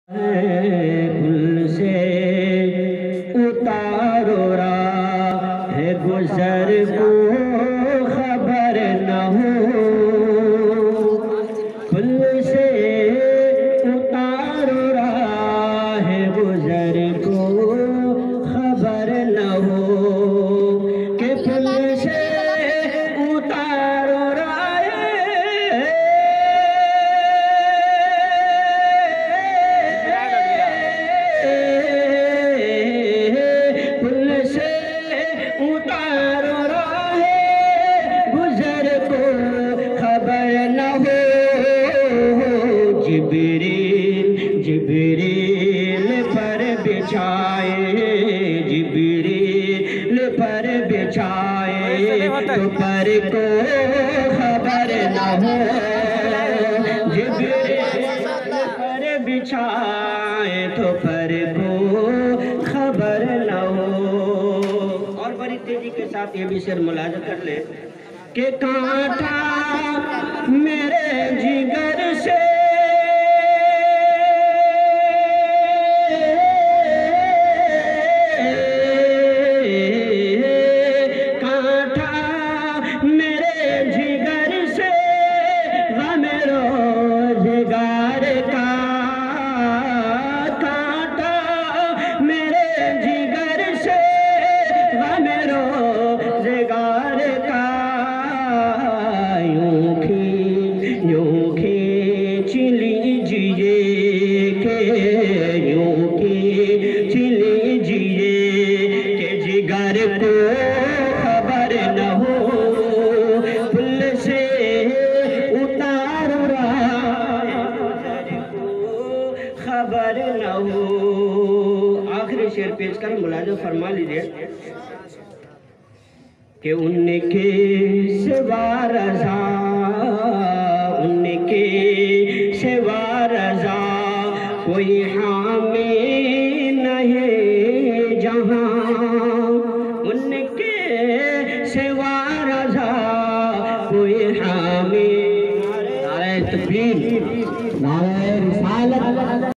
पुल से उतारो राह गुजर को खबर न हो, पुल से उतारो राह गुजर को खबर न हो, कि पुल से उतारो राह उतारो राह गुजर को खबर न हो। जिब्रील जिब्रील पर बिछाए, जिब्रील पर बिछाए तो पर को खबर न हो, जिब्रील पर बिछाए तो पर को खबर न हो। और बड़ी तेजी के साथ ये भी शेर मुलाजा कर ले कि कांटा मेरे जिगर से कांटा मेरे जिगर से गम रोज़गार का, कांटा मेरे जिगर से गम रोज़गार का, यूं खींच लीजिए के यूं खींच लीजिए के जिगर को खबर न हो, पुल से उतार राह को खबर न हो। आखिरी शेर पेश कर मुलाजा फरमा लीजिए कि उनके सिवा रज़ा, उनके सिवा रज़ा कोई हामी नहीं जहाँ, उनके सिवा रज़ा कोई हामी। नारे तकबीर, नारे रिसालत।